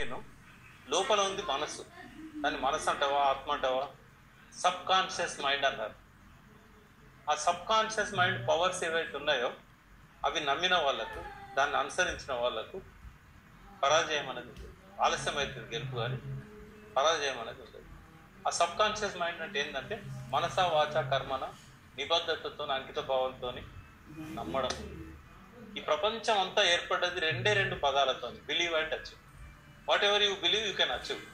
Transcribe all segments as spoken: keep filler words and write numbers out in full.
లోపల ఉంది మనసు. దాన్ని మనసు అంటావా, ఆత్మ అంటావా, సబ్ కాన్షియస్ మైండ్ అన్నారు. ఆ సబ్ కాన్షియస్ మైండ్ పవర్స్ ఏవైతే ఉన్నాయో అవి నమ్మిన వాళ్ళకు, దాన్ని అనుసరించిన వాళ్ళకు పరాజయం అనేది ఉంటుంది. ఆలస్యం అవుతుంది గెలుపు, కానీ పరాజయం అనేది ఉంటుంది. ఆ సబ్ కాన్షియస్ మైండ్ అంటే ఏంటంటే మనస వాచ కర్మన నిబద్ధతతో, అంకిత భావంతో నమ్మడం. ఈ ప్రపంచం అంతా ఏర్పడ్డది రెండే రెండు పదాలతో, believe and achieve. Whatever you believe you can achieve.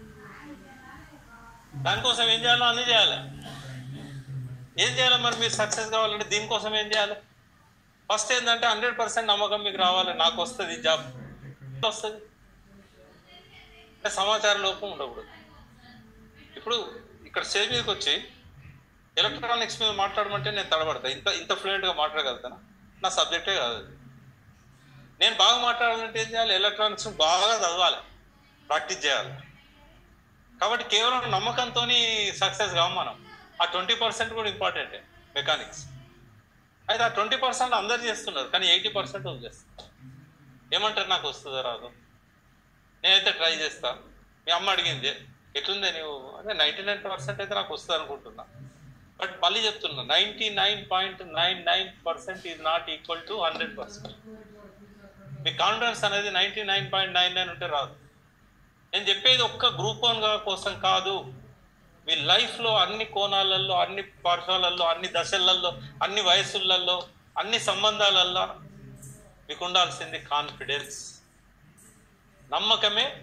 దానికోసం ఏం చేయాలో అన్నీ చేయాలి. ఏం చేయాలి మరి మీరు సక్సెస్ కావాలంటే? దీనికోసం ఏం చేయాలి? ఫస్ట్ ఏంటంటే హండ్రెడ్ పర్సెంట్ నమ్మకం మీకు రావాలి. నాకు వస్తుంది జాబ్, వస్తుంది. అంటే సమాచార లోపం ఉండకూడదు. ఇప్పుడు ఇక్కడ స్టేజ్ మీదకి వచ్చి ఎలక్ట్రానిక్స్ మీద మాట్లాడమంటే నేను తడబడతా. ఇంత ఇంత ఫ్లూయెంట్గా మాట్లాడగలుగుతాను? నా సబ్జెక్టే కాదు. నేను బాగా మాట్లాడాలంటే ఏం చేయాలి? ఎలక్ట్రానిక్స్ బాగా చదవాలి, ప్రాక్టీస్ చేయాలి. కాబట్టి కేవలం నమ్మకంతో సక్సెస్ కావు మనం. ఆ ట్వంటీ పర్సెంట్ కూడా ఇంపార్టెంటే, మెకానిక్స్. అయితే ఆ ట్వంటీ పర్సెంట్ అందరు చేస్తున్నారు, కానీ ఎయిటీ పర్సెంట్ చేస్తున్నారు. ఏమంటారు? నాకు వస్తుందో రాదు, నేనైతే ట్రై చేస్తా. మీ అమ్మ అడిగింది ఎట్లుందే నువ్వు, అదే నైంటీ నైన్ పర్సెంట్ అయితే నాకు వస్తుంది అనుకుంటున్నా. బట్ మళ్ళీ చెప్తున్నా, ninety nine point nine nine percent is not equal to hundred percent. మీ కాన్ఫిడెన్స్ అనేది ninety nine point nine nine ఉంటే రాదు. నేను చెప్పేది ఒక్క గ్రూప్ వన్ కోసం కాదు, మీ లైఫ్లో అన్ని కోణాలలో, అన్ని పాఠశాలల్లో, అన్ని దశలలో, అన్ని వయసులలో, అన్ని సంబంధాలలో మీకు ఉండాల్సింది కాన్ఫిడెన్స్. నమ్మకమే.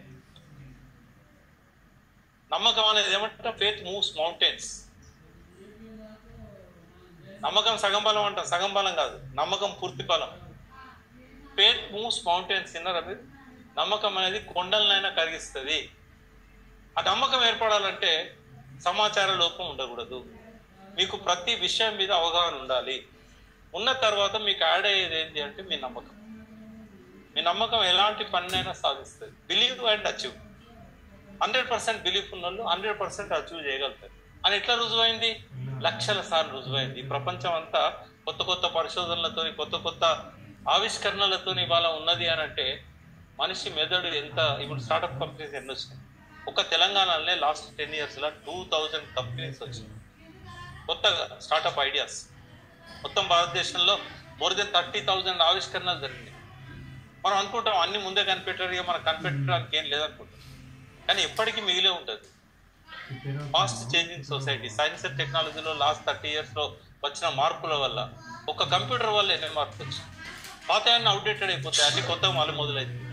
నమ్మకం అనేది ఏమంటే ఫేత్ మూవ్స్ మౌంటైన్స్. నమ్మకం సగం బలం అంటాం, సగం బలం కాదు, నమ్మకం పూర్తి బలం. Faith moves mountains. విన్నారా మీరు? నమ్మకం అనేది కొండలనైనా కరిగిస్తుంది. ఆ నమ్మకం ఏర్పడాలంటే సమాచార లోపం ఉండకూడదు. మీకు ప్రతి విషయం మీద అవగాహన ఉండాలి. ఉన్న తర్వాత మీకు యాడ్ అయ్యేది ఏంటి అంటే మీ నమ్మకం. మీ నమ్మకం ఎలాంటి పనినైనా సాధిస్తుంది. Believe and achieve. Hundred percent belief ఉన్న వాళ్ళు హండ్రెడ్ పర్సెంట్ అచీవ్ చేయగలుగుతారు. అని ఎట్లా రుజువైంది? లక్షల సార్లు రుజువైంది. ప్రపంచం అంతా కొత్త కొత్త పరిశోధనలతో, కొత్త కొత్త ఆవిష్కరణలతో ఇవాళ ఉన్నది అని అంటే మనిషి మెదడు ఎంత. ఇప్పుడు స్టార్టప్ కంపెనీస్ ఎన్ని వచ్చినాయి? ఒక తెలంగాణలోనే లాస్ట్ టెన్ ఇయర్స్లో టూ థౌజండ్ కంపెనీస్ వచ్చినాయి, కొత్తగా స్టార్టప్ ఐడియాస్. మొత్తం భారతదేశంలో మోర్ దెన్ థర్టీ థౌజండ్ ఆవిష్కరణలు జరిగినాయి. మనం అనుకుంటాం అన్ని ముందే కనిపెట్టారు, ఇక మనం కనిపెట్టడానికి ఏం లేదనుకుంటాం, కానీ ఎప్పటికీ మిగిలే ఉంటుంది. Fast changing society, science and టెక్నాలజీలో లాస్ట్ థర్టీ ఇయర్స్లో వచ్చిన మార్పుల వల్ల, ఒక కంప్యూటర్ వల్ల ఎన్ని మార్పులు వచ్చాయి. పాత అన్ని అవుట్డేటెడ్ అయిపోతాయి, అన్ని కొత్తగా మళ్ళీ మొదలైంది.